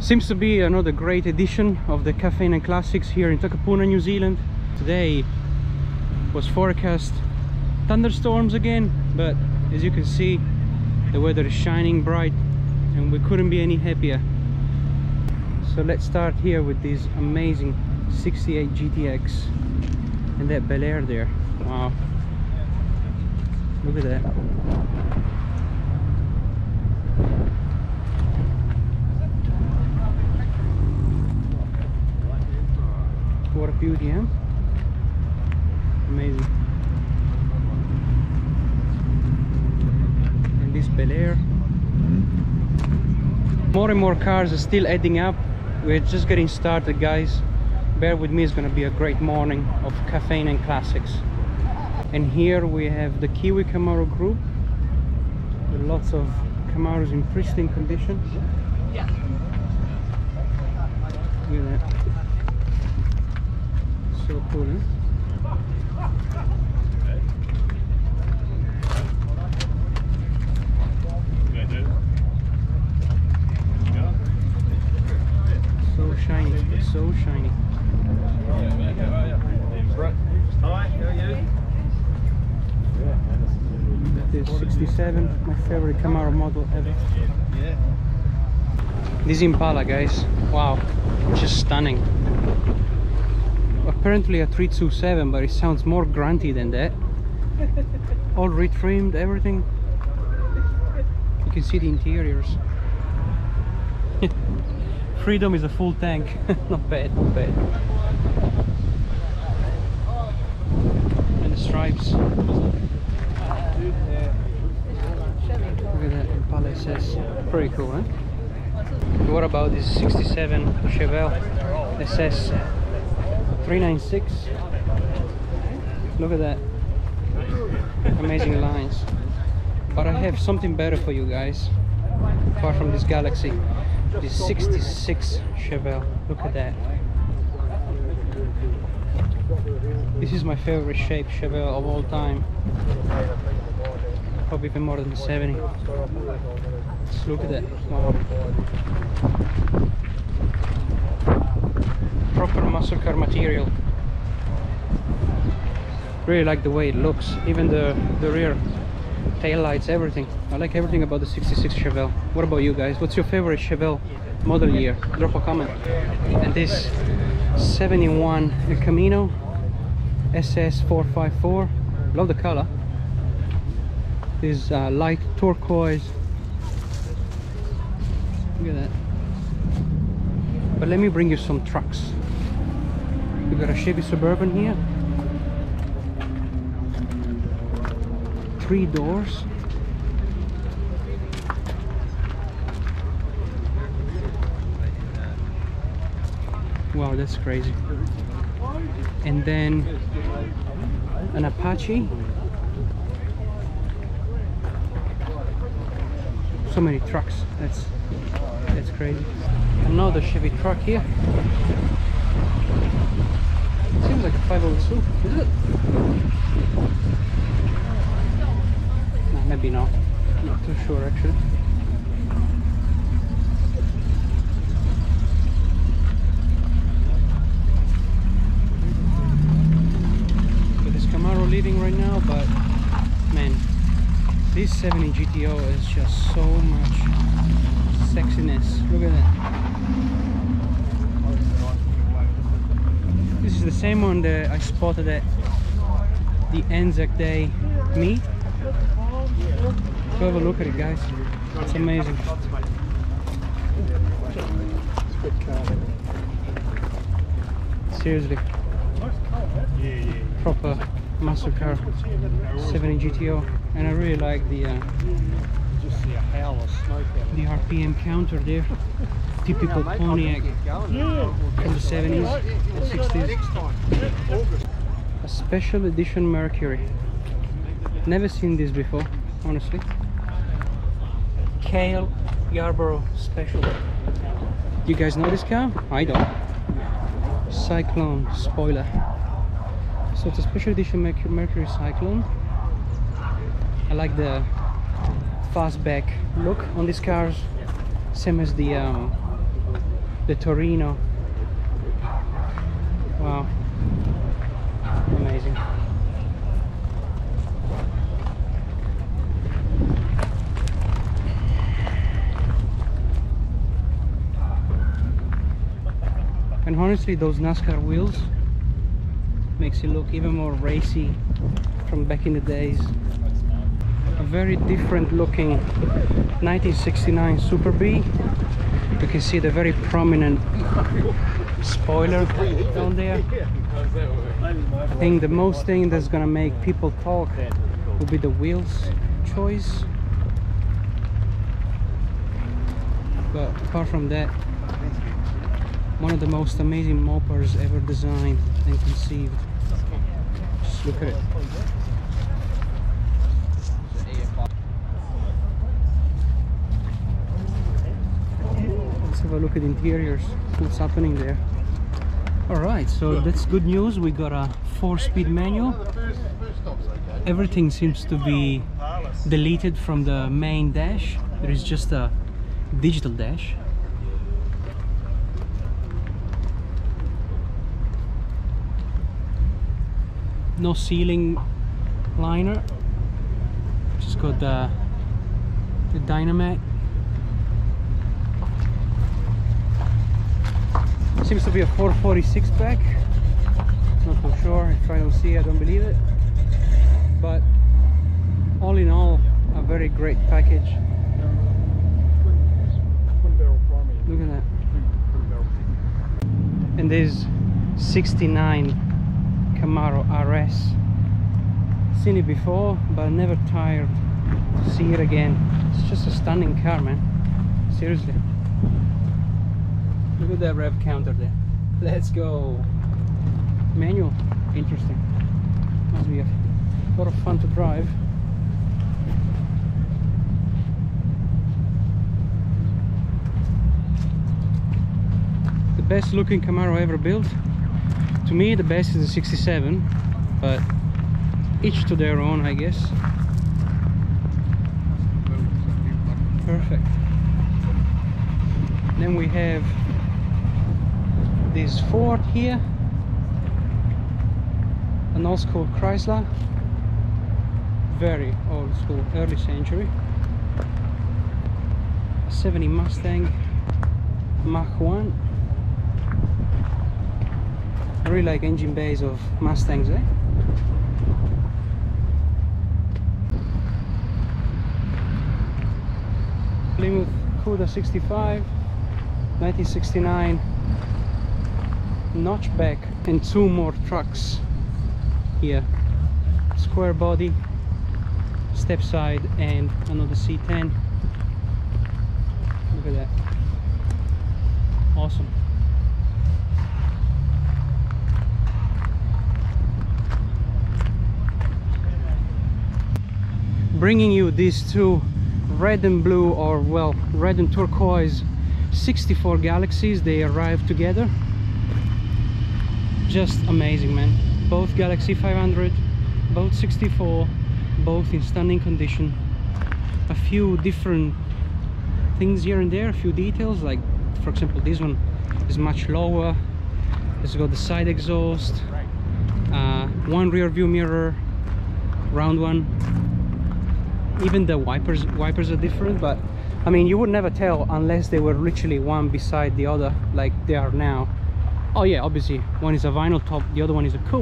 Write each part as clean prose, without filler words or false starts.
Seems to be another great edition of the Caffeine Classics here in Takapuna, New Zealand. Today was forecast thunderstorms again, but as you can see, the weather is shining bright and we couldn't be any happier. So let's start here with this amazing 68 GTX and that Bel Air there. Wow, look at that. What a beauty, huh? Amazing. And this Bel Air. More and more cars are still adding up. We're just getting started, guys. Bear with me, it's gonna be a great morning of Caffeine and Classics. And here we have the Kiwi Camaro group with lots of Camaros in pristine condition. Yeah. Look at that. So cool, huh? So shiny, so shiny. This 67, my favorite Camaro model ever. This Impala, guys, wow, just stunning. Apparently a 327, but it sounds more grunty than that. All retrimmed, everything. You can see the interiors. Freedom is a full tank. Not bad, not bad. And the stripes. Look at that Impala SS. Pretty cool, huh? What about this 67 Chevelle SS 396? Look at that. Amazing lines. But I have something better for you guys. Apart from this Galaxy. This 66 Chevelle. Look at that. This is my favorite shape Chevelle of all time. Probably even more than the 70. Just look at that. Wow. Proper muscle car material. Really like the way it looks. Even the rear tail lights, everything. I like everything about the 66 Chevelle. What about you guys? What's your favorite Chevelle model year? Drop a comment. And this 71 Camino SS 454. Love the color. This light turquoise. Look at that. But let me bring you some trucks. We got a Chevy Suburban here. 3 doors. Wow, that's crazy. And then an Apache. So many trucks. That's crazy. Another Chevy truck here. Seems like a 502, is it? No, maybe not. Not too sure actually. So this Camaro leaving right now, but man, this 70 GTO is just so much sexiness. Look at that. This is the same one that I spotted at the Anzac Day meet. Go have a look at it, guys. It's amazing. Seriously. Proper muscle car 70 GTO. And I really like the RPM counter there. Typical Pontiac from the 70s and 60s. A special edition Mercury. Never seen this before, honestly. Cale Yarborough Special. You guys know this car? I don't. Cyclone spoiler. So it's a special edition Mercury Cyclone. I like the fastback look on these cars, same as the the Torino. Wow, amazing. And honestly, those NASCAR wheels makes it look even more racy from back in the days. A very different looking 1969 Super B. You can see the very prominent spoiler down there. I think the most thing that's gonna make people talk will be the wheels choice. But apart from that, one of the most amazing mopars ever designed and conceived. Just look at it. Let's have a look at interiors, what's happening there. Alright, so that's good news. We got a 4-speed manual. Everything seems to be deleted from the main dash. There is just a digital dash. No ceiling liner, just got the Dynamat. Seems to be a 446 pack. Not too sure. If I don't see it, I don't believe it. But all in all, a very great package. Look at that. And there's 69 Camaro RS. Seen it before, but never tired to see it again. It's just a stunning car, man. Seriously. Look at that rev counter there. Let's go. Manual. Interesting. Must be a lot of fun to drive. The best looking Camaro ever built. To me, the best is the 67, but each to their own, I guess. Perfect. Then we have this Ford here, an old school Chrysler, very old school, early century. A 70 Mustang Mach 1. I really like engine bays of Mustangs, eh? Plymouth Cuda 65, 1969 notchback, and two more trucks here. Square body, step side, and another C10. Look at that. Awesome. Bringing you these two red and blue, or well, red and turquoise 64 Galaxies. They arrived together. Just amazing, man. Both Galaxy 500, both 64, both in stunning condition. A few different things here and there, a few details, like for example this one is much lower. It's got the side exhaust, one rear view mirror, round one. Even the wipers are different, but I mean, you would never tell unless they were literally one beside the other like they are now. Oh yeah, obviously one is a vinyl top, the other one is a coupe.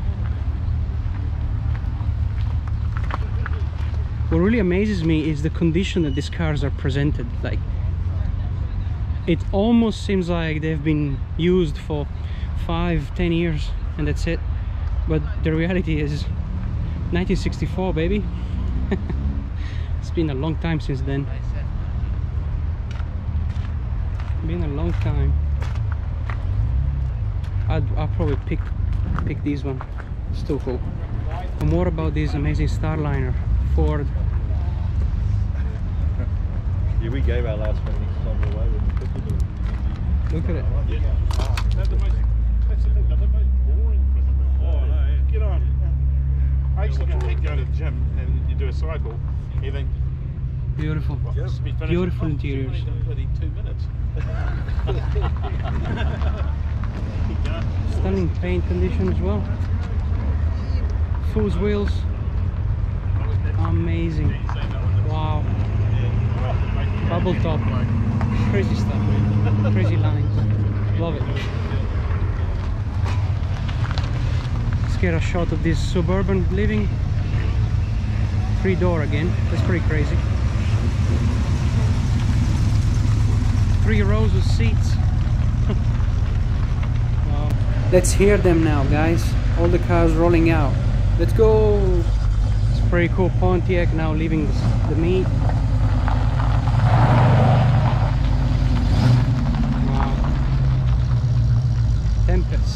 What really amazes me is the condition that these cars are presented. Like, it almost seems like they've been used for 5-10 years and that's it. But the reality is 1964, baby. It's been a long time since then. Been a long time. I'll probably pick this one. It's too cool. And more about this amazing Starliner Ford. Yeah, we gave our last one away with the 50. Look at it. That's the most boring for them. Oh no, yeah. Get on. I used to go to the gym and you do a cycle, you think, Beautiful. Just be finished Beautiful in interiors. bloody 2 minutes. Stunning paint condition as well. Fool's wheels. Amazing. Wow. Bubble top. Crazy stuff. Crazy lines. Love it. Let's get a shot of this suburban living. 3-door again. That's pretty crazy. 3 rows of seats. Wow. Let's hear them now, guys. All the cars rolling out. Let's go. It's pretty cool. Pontiac now leaving the meet. Wow. Tempest.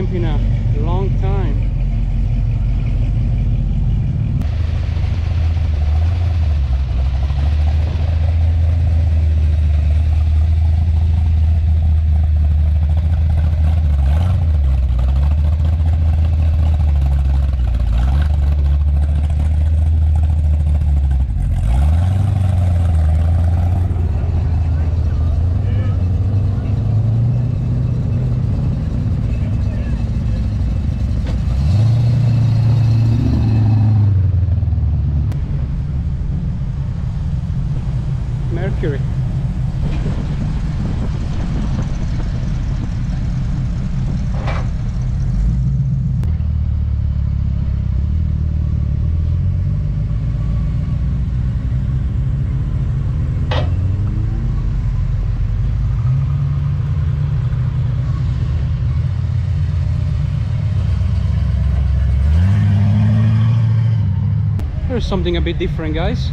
climb in a long time. Mercury. There's something a bit different, guys.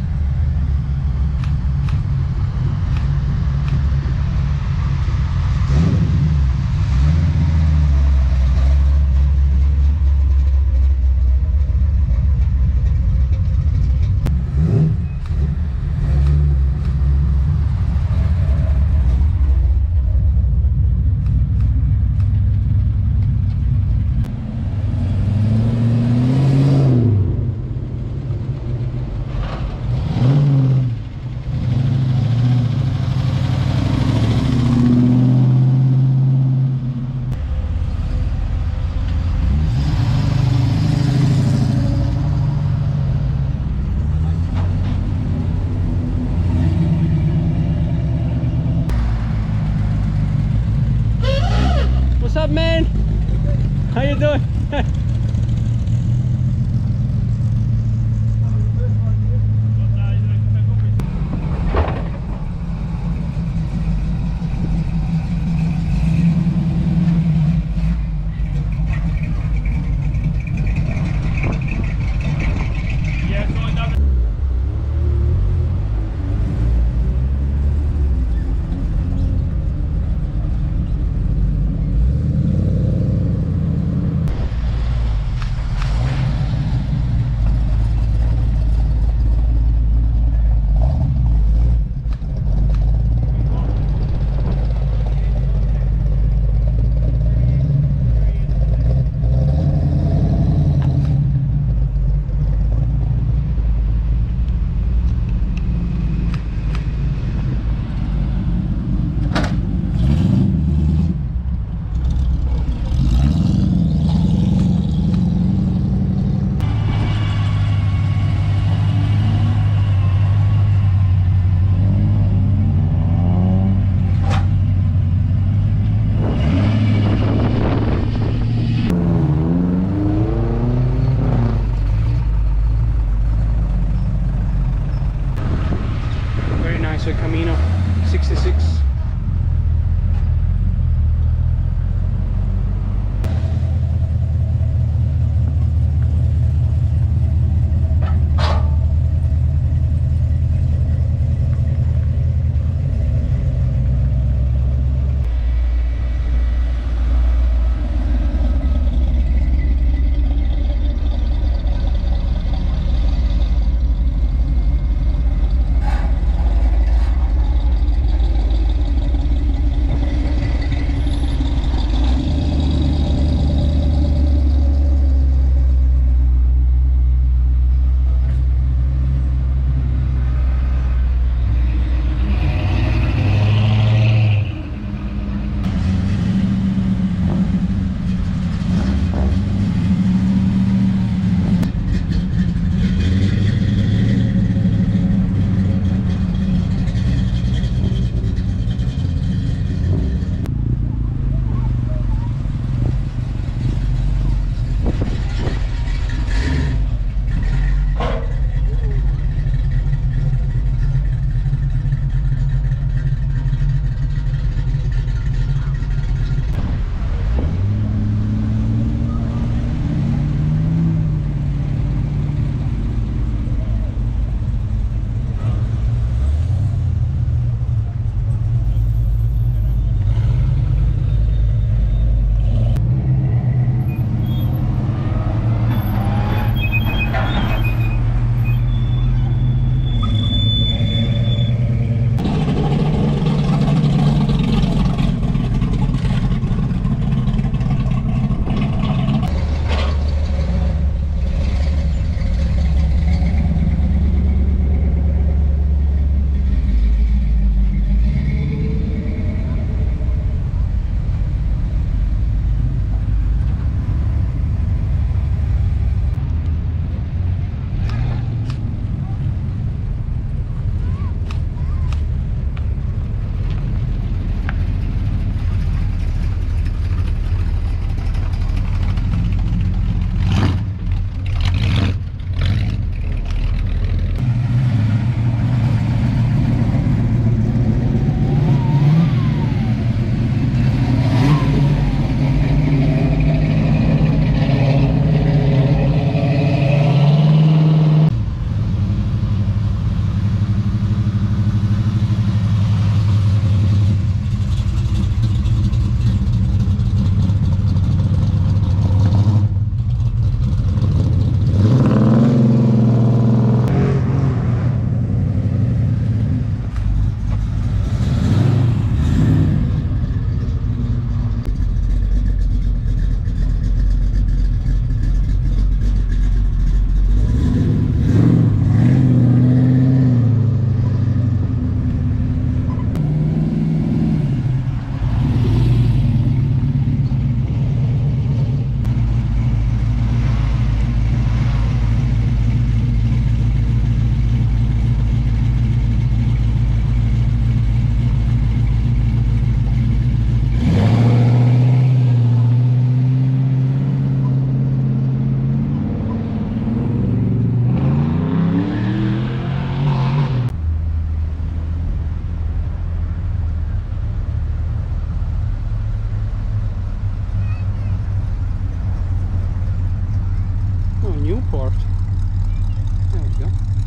Sport. There we go.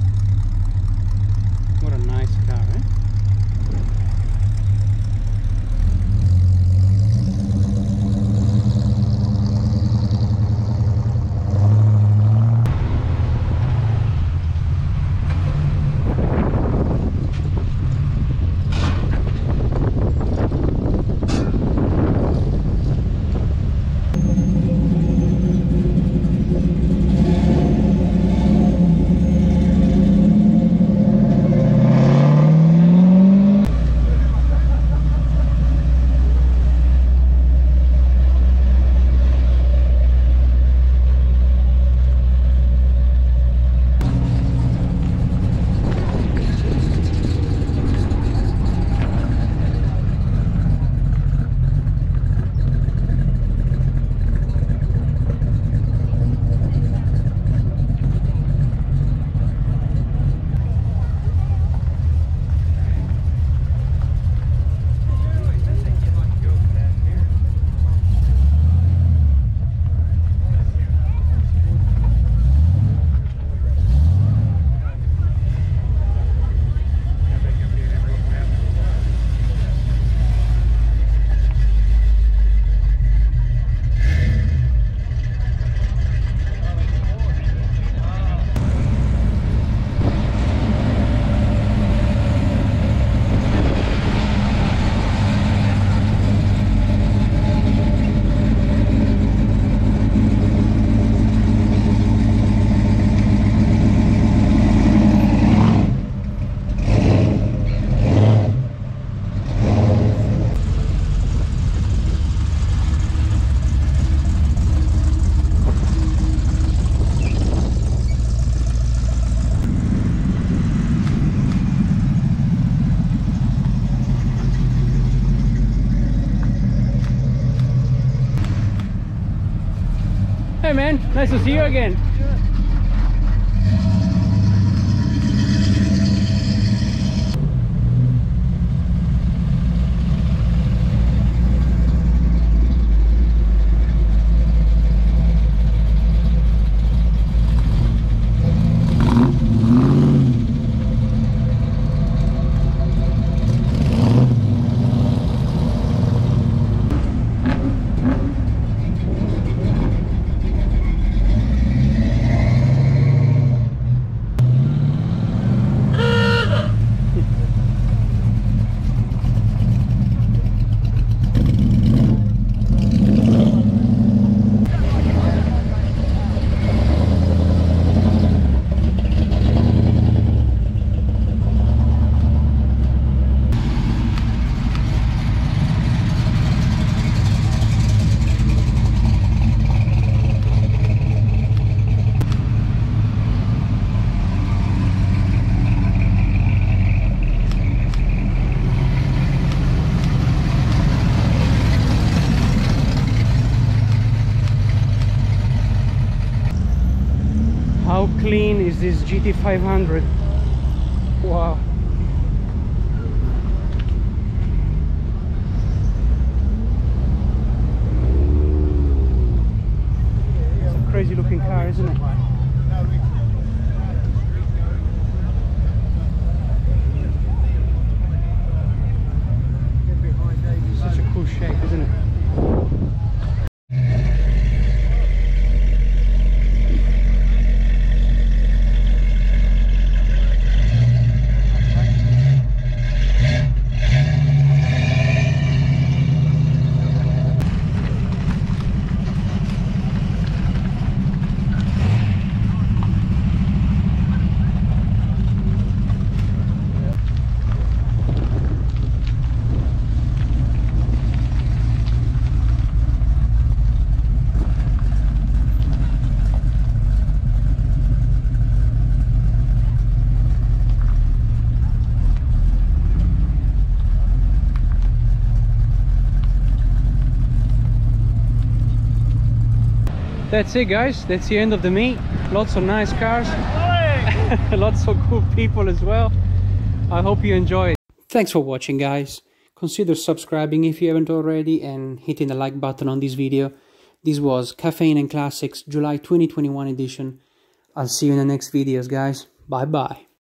What a nice car, eh? Hey man, nice to see you again. How clean is this GT500? Wow. It's a crazy looking car, isn't it? Such a cool shape, isn't it? That's it guys, that's the end of the meet. Lots of nice cars, lots of cool people as well. I hope you enjoyed. Thanks for watching guys. Consider subscribing if you haven't already and hitting the like button on this video. This was Caffeine Classics July 2021 edition. I'll see you in the next videos, guys. Bye bye.